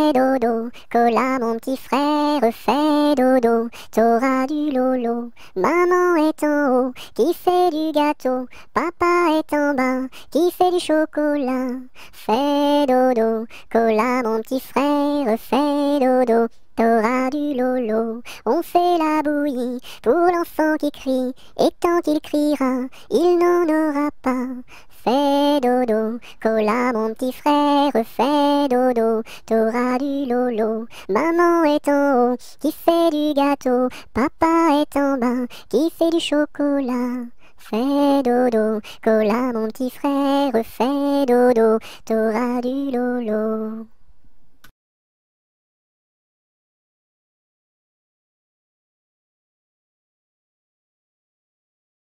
fais dodo. Cola, mon petit frère, fais dodo. T'auras du lolo. Maman est en haut, qui fait du gâteau. Papa est en bas, qui fait du chocolat. Fais dodo. Cola, mon petit frère, fais dodo. T'auras du lolo. On fait la bouillie pour l'enfant qui crie, et tant qu'il criera, il n'en aura pas. Fais dodo, cola mon petit frère, fais dodo, t'auras du lolo. Maman est en haut, qui fait du gâteau, papa est en bas, qui fait du chocolat. Fais dodo, cola mon petit frère, fais dodo, t'auras du lolo.